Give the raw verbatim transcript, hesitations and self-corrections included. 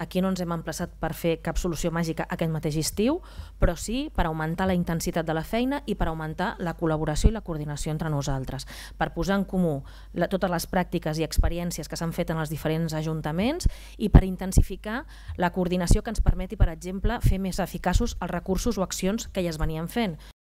aquí no ens hem emplaçat per fer cap solució màgica aquest mateix estiu, però sí per augmentar la intensitat de la feina i per augmentar la col·laboració i la coordinació entre nosaltres, per posar en comú la, totes les pràctiques i experiències que s'han fet en els diferents ajuntaments i per intensificar la coordinació que ens permeti, per exemple, fer més eficaços els recursos o accions que ja es venien fent.